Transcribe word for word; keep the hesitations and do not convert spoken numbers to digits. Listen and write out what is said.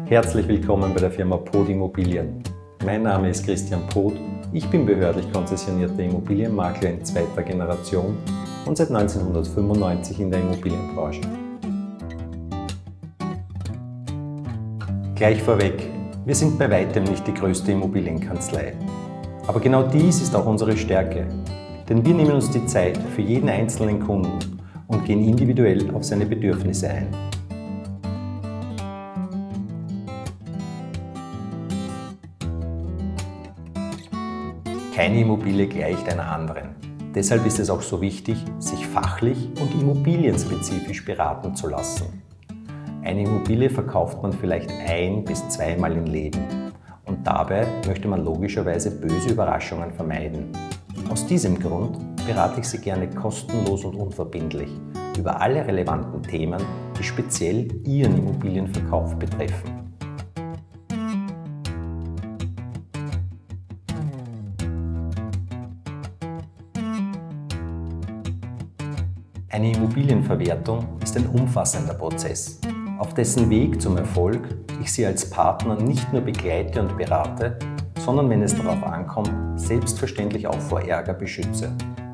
Herzlich willkommen bei der Firma Poth Immobilien. Mein Name ist Christian Poth, ich bin behördlich konzessionierter Immobilienmakler in zweiter Generation und seit neunzehnhundertfünfundneunzig in der Immobilienbranche. Gleich vorweg, wir sind bei weitem nicht die größte Immobilienkanzlei. Aber genau dies ist auch unsere Stärke, denn wir nehmen uns die Zeit für jeden einzelnen Kunden und gehen individuell auf seine Bedürfnisse ein. Keine Immobilie gleicht einer anderen. Deshalb ist es auch so wichtig, sich fachlich und immobilienspezifisch beraten zu lassen. Eine Immobilie verkauft man vielleicht ein- bis zweimal im Leben. Und dabei möchte man logischerweise böse Überraschungen vermeiden. Aus diesem Grund berate ich Sie gerne kostenlos und unverbindlich über alle relevanten Themen, die speziell Ihren Immobilienverkauf betreffen. Eine Immobilienverwertung ist ein umfassender Prozess, auf dessen Weg zum Erfolg ich Sie als Partner nicht nur begleite und berate, sondern wenn es darauf ankommt, selbstverständlich auch vor Ärger beschütze.